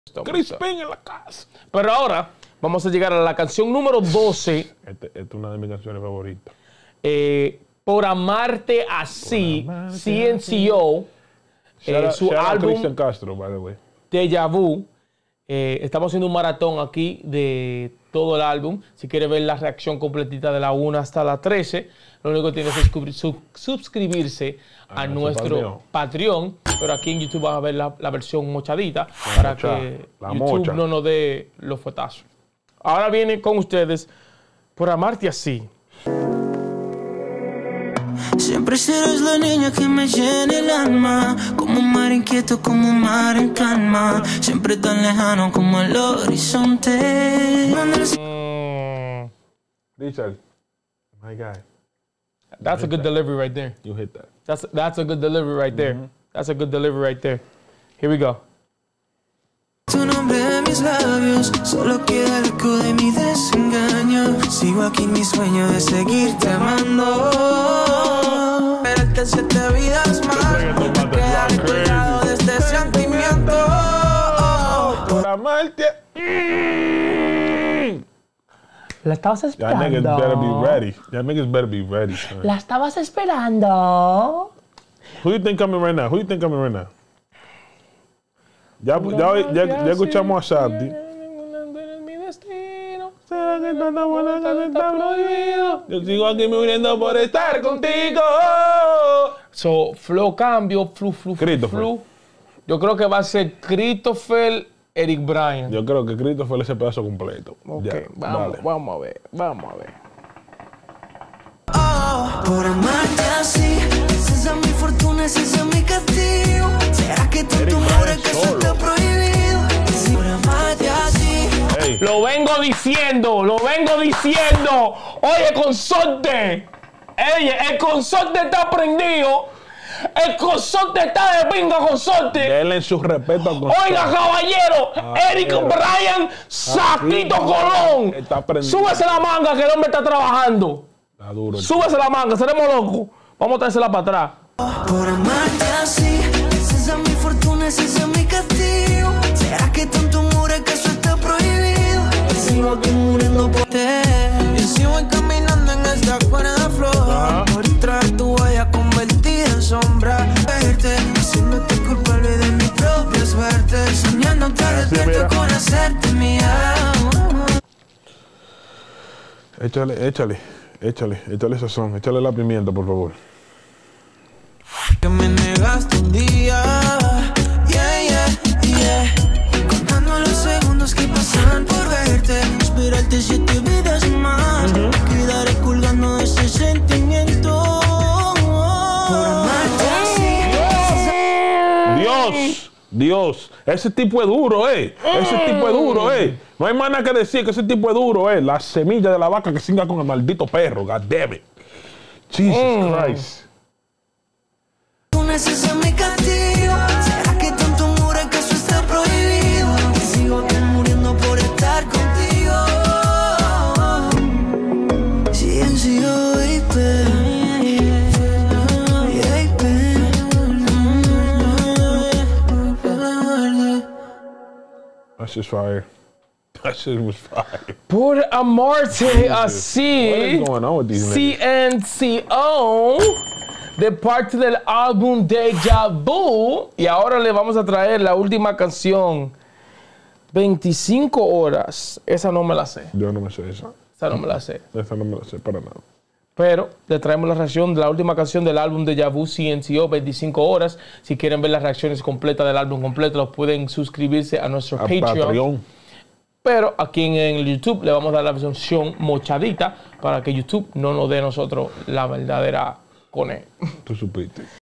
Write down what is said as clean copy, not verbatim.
Crispin en la casa. Pero ahora vamos a llegar a la canción número 12. Esta es una de mis canciones favoritas. Por amarte así, CNCO, su álbum Cristian Castro, by the way. Deja Vu. Estamos haciendo un maratón aquí de todo el álbum. Si quieres ver la reacción completita de la 1 hasta la 13, lo único que tienes es suscribirse a nuestro Patreon. Pero aquí en YouTube vas a ver la versión mochadita para que YouTube no nos dé los fuetazos. Ahora viene con ustedes Por amarte así. Siempre serás la niña que me llena el alma, como un mar inquieto, como un mar en calma, siempre tan lejano como el horizonte. Richard, my guy. That's a good delivery right there. You hit that. That's a good delivery right there. That's a good delivery right there. Here we go. Tu nombre en mis labios, solo queda el eco de mi desengaño. Sigo aquí en mi sueño de seguirte amando. Pero que 7 vidas más, queda recordado de este sentimiento. Por amarte. La estabas esperando. Y'all niggas better be ready. Y'all niggas better be ready, son. La estabas esperando. Who you think coming right now? Who you think coming right now? Ya escuchamos a Santi. Yo sigo aquí muriendo por estar contigo. So, flow cambio, flu. Yo creo que va a ser Christopher Eric Bryan. Yo creo que Christopher ese pedazo completo. Ok, Ya, vamos a ver. Por amarte así, esa es mi fortuna, ese es mi castigo. ¿Será que tanto amor es que eso está prohibido? Por amarte así. Hey. Lo vengo diciendo. Oye, consorte. El consorte está prendido. El consorte está de pinga, consorte. Denle su respeto al consorte. Oiga, caballero, Eric Bryan, Saquito Colón. Súbese la manga que el hombre está trabajando. Está duro. Súbese la manga, seremos locos. Vamos a traérsela para atrás. Por amarte así, esa es mi fortuna, ese es mi castigo. ¿Será que tanto amor es que eso está prohibido? Sigo aquí muriendo por ti. Y si voy caminando en esta cuerda floja, por traer tu huella convertida en sombra. Verte, haciéndote culpable de mi propia suerte. Soñándote despierto con hacerte mía. Échale sazón, échale la pimienta, por favor. Que me negaste un día, contando los segundos que pasan por verte, esperarte 7 vidas más, quedaré colgando ese sentimiento. Por amarte así. Dios, ese tipo es duro, No hay más nada que decir que ese tipo es duro, La semilla de la vaca que singa con el maldito perro, God damn it. Jesus Christ. Ese es mi castigo. ¿Será que tanto amor es que eso está prohibido? Que sigo aquí muriendo por estar contigo. CNCO, That's just fire. That shit was fire. Por amarte así, What is going on with these niggas? CNCO, de parte del álbum Deja Vu. Y ahora le vamos a traer la última canción, 25 horas. Esa no me la sé. Yo no me sé esa. Esa no me la sé. Esa no me la sé para nada. Pero le traemos la reacción de la última canción del álbum Deja Vu, CNCO, 25 horas. Si quieren ver las reacciones completas del álbum completo, los pueden suscribirse a nuestro Patreon. Pero aquí en el YouTube le vamos a dar la versión mochadita para que YouTube no nos dé a nosotros la verdadera con él. Tú supiste.